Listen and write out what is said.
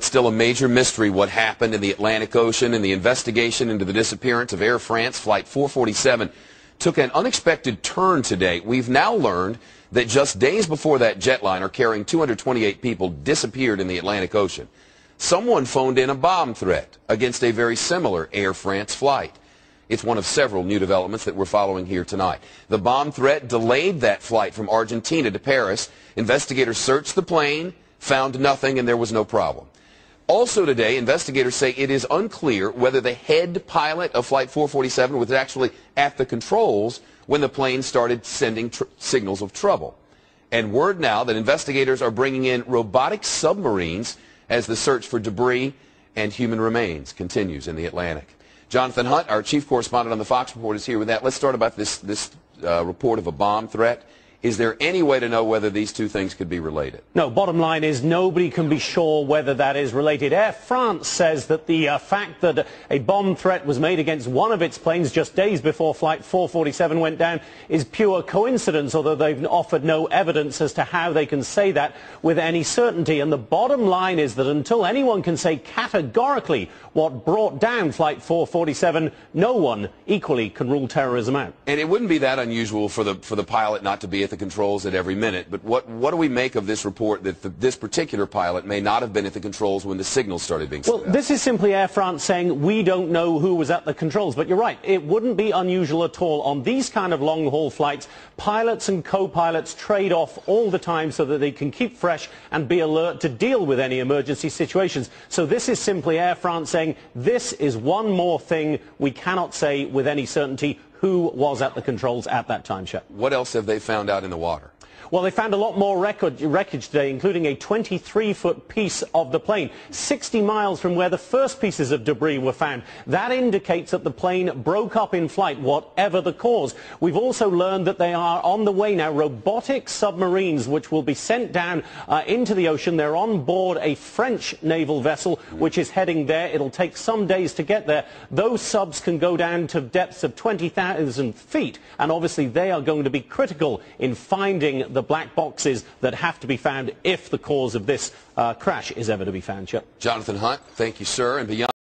still a major mystery what happened in the Atlantic Ocean, and the investigation into the disappearance of Air France Flight 447 took an unexpected turn today. We've now learned that just days before that jetliner carrying 228 people disappeared in the Atlantic Ocean, someone phoned in a bomb threat against a very similar Air France flight. It's one of several new developments that we're following here tonight. The bomb threat delayed that flight from Argentina to Paris. Investigators searched the plane, found nothing, and there was no problem. Also today, investigators say it is unclear whether the head pilot of Flight 447 was actually at the controls when the plane started sending signals of trouble. And word now that investigators are bringing in robotic submarines as the search for debris and human remains continues in the Atlantic. Jonathan Hunt, our chief correspondent on the Fox Report, is here with that. Let's start about this report of a bomb threat. Is there any way to know whether these two things could be related? No, bottom line is nobody can be sure whether that is related. Air France says that the fact that a bomb threat was made against one of its planes just days before Flight 447 went down is pure coincidence, although they've offered no evidence as to how they can say that with any certainty. And the bottom line is that until anyone can say categorically what brought down Flight 447, no one equally can rule terrorism out. And it wouldn't be that unusual for the pilot not to be at the controls at every minute, but what do we make of this report that this particular pilot may not have been at the controls when the signals started being sent out? Well, this is simply Air France saying we don't know who was at the controls, but you're right, it wouldn't be unusual at all. On these kind of long-haul flights, pilots and co-pilots trade off all the time so that they can keep fresh and be alert to deal with any emergency situations. So this is simply Air France saying this is one more thing we cannot say with any certainty who was at the controls at that time, Shep. What else have they found out in the water? Well, they found a lot more wreckage today, including a 23-foot piece of the plane, 60 miles from where the first pieces of debris were found. That indicates that the plane broke up in flight, whatever the cause. We've also learned that they are on the way now, robotic submarines, which will be sent down into the ocean. They're on board a French naval vessel, which is heading there. It'll take some days to get there. Those subs can go down to depths of 20,000 feet, and obviously they are going to be critical in finding the black boxes that have to be found if the cause of this crash is ever to be found. Jonathan Hunt, thank you, sir. And beyond